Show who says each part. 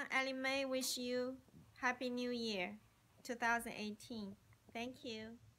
Speaker 1: everyone. Ellie Mei wish you Happy New Year 2018. Thank you.